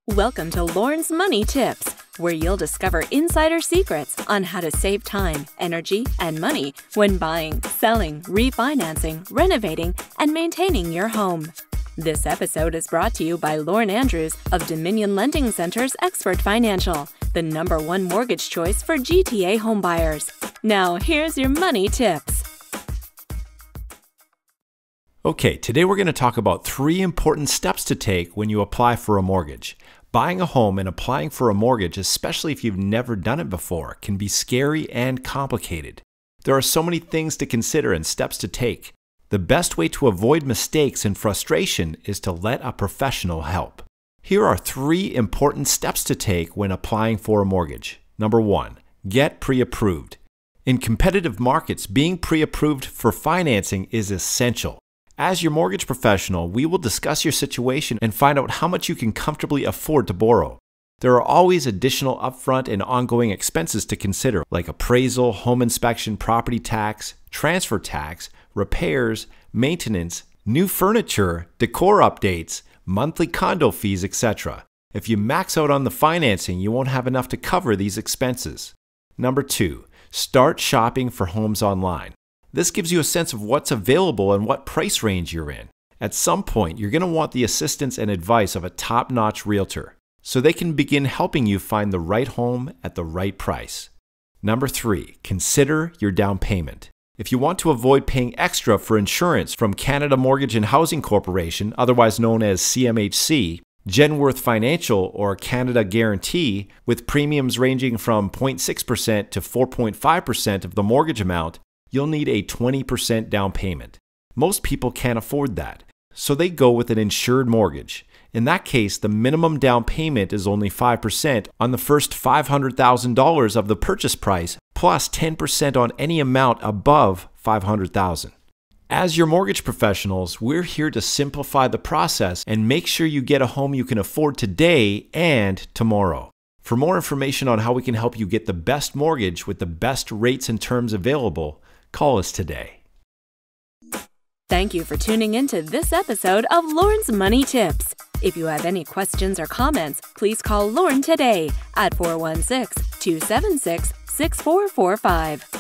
Welcome to Lorne's Money Tips, where you'll discover insider secrets on how to save time, energy, and money when buying, selling, refinancing, renovating, and maintaining your home. This episode is brought to you by Lorne Andrews of Dominion Lending Center's Expert Financial, the #1 mortgage choice for GTA homebuyers. Now, here's your money tips. Okay, today we're going to talk about 3 important steps to take when you apply for a mortgage. Buying a home and applying for a mortgage, especially if you've never done it before, can be scary and complicated. There are so many things to consider and steps to take. The best way to avoid mistakes and frustration is to let a professional help. Here are 3 important steps to take when applying for a mortgage. Number 1, get pre-approved. In competitive markets, being pre-approved for financing is essential. As your mortgage professional, we will discuss your situation and find out how much you can comfortably afford to borrow. There are always additional upfront and ongoing expenses to consider, like appraisal, home inspection, property tax, transfer tax, repairs, maintenance, new furniture, decor updates, monthly condo fees, etc. If you max out on the financing, you won't have enough to cover these expenses. Number 2, start shopping for homes online. This gives you a sense of what's available and what price range you're in. At some point, you're going to want the assistance and advice of a top-notch realtor, so they can begin helping you find the right home at the right price. Number 3, consider your down payment. If you want to avoid paying extra for insurance from Canada Mortgage and Housing Corporation, otherwise known as CMHC, Genworth Financial, or Canada Guarantee, with premiums ranging from 0.6% to 4.5% of the mortgage amount, you'll need a 20% down payment. Most people can't afford that, so they go with an insured mortgage. In that case, the minimum down payment is only 5% on the first $500,000 of the purchase price, plus 10% on any amount above $500,000. As your mortgage professionals, we're here to simplify the process and make sure you get a home you can afford today and tomorrow. For more information on how we can help you get the best mortgage with the best rates and terms available, call us today. Thank you for tuning into this episode of Lorne's Money Tips. If you have any questions or comments, please call Lorne today at 416-276-6445.